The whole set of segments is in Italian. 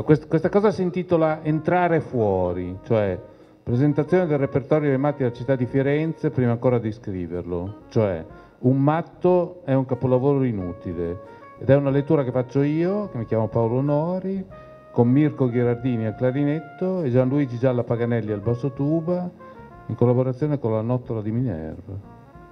questa cosa si intitola Entrare fuori, cioè presentazione del repertorio dei matti della città di Firenze prima ancora di scriverlo, cioè Un matto è un capolavoro inutile, ed è una lettura che faccio io, che mi chiamo Paolo Nori, con Mirko Ghirardini al clarinetto e Gianluigi Gialla Paganelli al basso tuba, in collaborazione con la Nottola di Minerva.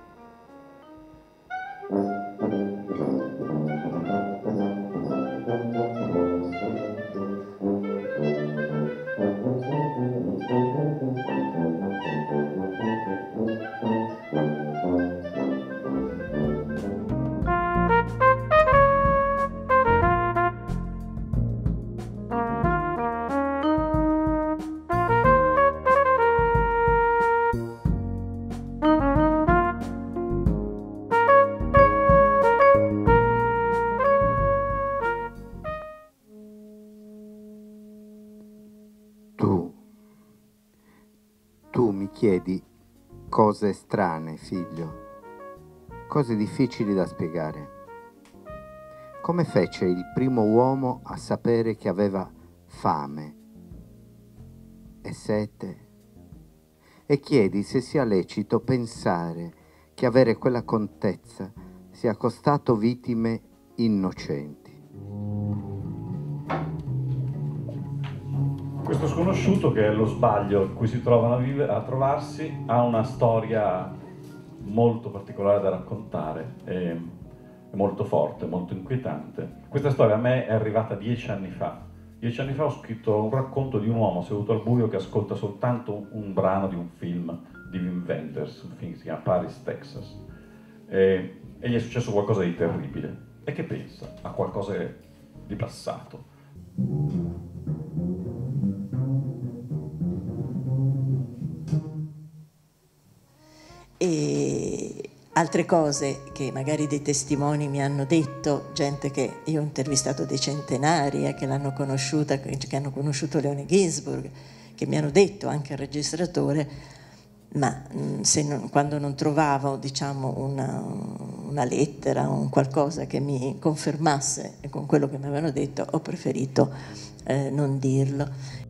Tu mi chiedi cose strane, figlio, cose difficili da spiegare. Come fece il primo uomo a sapere che aveva fame e sete? E chiedi se sia lecito pensare che avere quella contezza sia costato vittime innocenti. Questo sconosciuto, che è lo sbaglio in cui si trovano a trovarsi, ha una storia molto particolare da raccontare, è molto forte, molto inquietante. Questa storia a me è arrivata 10 anni fa. 10 anni fa ho scritto un racconto di un uomo seduto al buio che ascolta soltanto un brano di un film di Wim Wenders, un film che si chiama Paris, Texas. E gli è successo qualcosa di terribile. E che pensa? A qualcosa di passato. E altre cose che magari dei testimoni mi hanno detto, gente che io ho intervistato, dei centenari che l'hanno conosciuta, che hanno conosciuto Leone Ginsburg, che mi hanno detto anche al registratore, ma quando non trovavo, diciamo, una lettera o un qualcosa che mi confermasse con quello che mi avevano detto, ho preferito non dirlo.